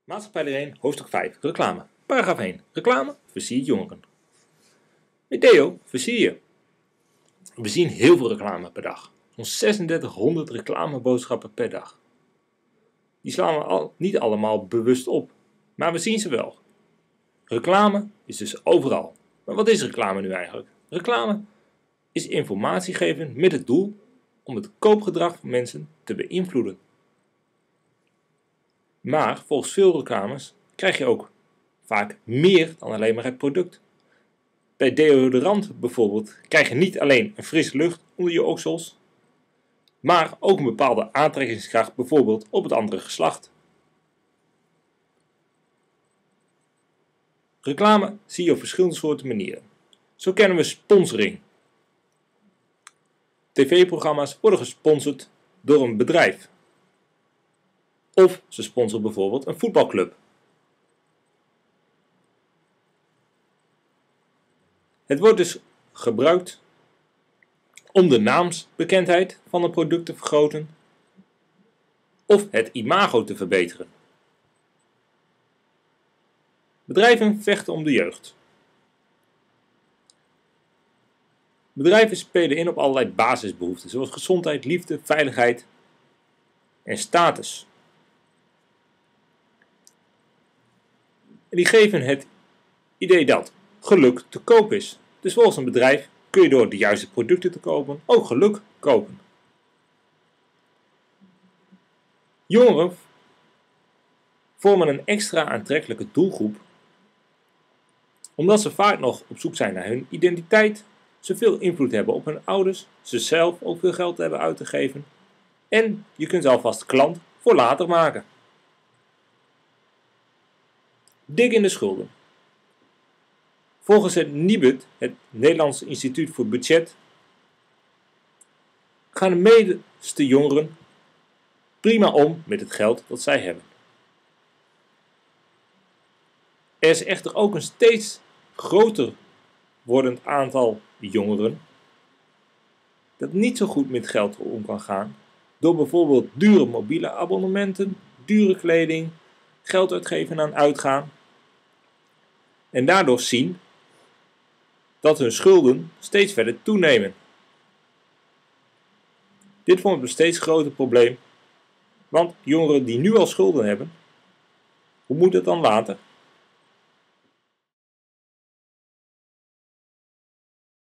Maatschappij 1, hoofdstuk 5, reclame. Paragraaf 1. Reclame versiert jongeren. Met Deo versier je. We zien heel veel reclame per dag. Zo'n 3600 reclameboodschappen per dag. Die slaan we niet allemaal bewust op, maar we zien ze wel. Reclame is dus overal. Maar wat is reclame nu eigenlijk? Reclame is informatie geven met het doel om het koopgedrag van mensen te beïnvloeden. Maar volgens veel reclames krijg je ook vaak meer dan alleen maar het product. Bij deodorant bijvoorbeeld krijg je niet alleen een frisse lucht onder je oksels, maar ook een bepaalde aantrekkingskracht bijvoorbeeld op het andere geslacht. Reclame zie je op verschillende soorten manieren. Zo kennen we sponsoring. TV-programma's worden gesponsord door een bedrijf. Of ze sponsoren bijvoorbeeld een voetbalclub. Het wordt dus gebruikt om de naamsbekendheid van een product te vergroten of het imago te verbeteren. Bedrijven vechten om de jeugd. Bedrijven spelen in op allerlei basisbehoeften, zoals gezondheid, liefde, veiligheid en status. En die geven het idee dat geluk te koop is. Dus volgens een bedrijf kun je door de juiste producten te kopen ook geluk kopen. Jongeren vormen een extra aantrekkelijke doelgroep omdat ze vaak nog op zoek zijn naar hun identiteit, ze veel invloed hebben op hun ouders, ze zelf ook veel geld hebben uit te geven en je kunt ze alvast klant voor later maken. Dik in de schulden. Volgens het NIBUD, het Nederlands Instituut voor Budget, gaan de meeste jongeren prima om met het geld dat zij hebben. Er is echter ook een steeds groter wordend aantal jongeren dat niet zo goed met geld om kan gaan, door bijvoorbeeld dure mobiele abonnementen, dure kleding, geld uitgeven aan uitgaan en daardoor zien dat hun schulden steeds verder toenemen. Dit vormt een steeds groter probleem, want jongeren die nu al schulden hebben, hoe moet het dan later?